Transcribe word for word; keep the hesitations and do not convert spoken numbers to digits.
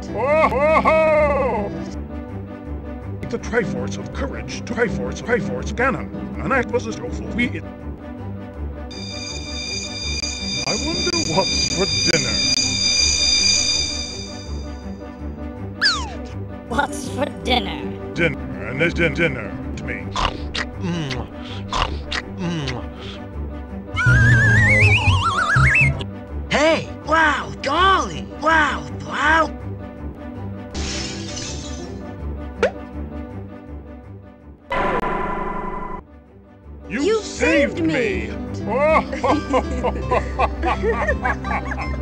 Oh, oh, oh. The Triforce of Courage, Triforce, Triforce Cannon. An act was a strophel. We it. I wonder what's for dinner. What's for dinner? Dinner, and it's din dinner to me. Mm. Mm. Hey! Wow! Golly! Wow! Wow! You, You saved, saved me. me! Oh,